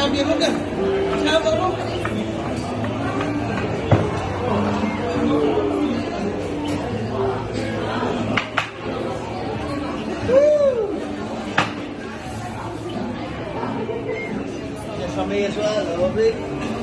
kia mất kìa. Sao vậy không? Ya sampai ya soal,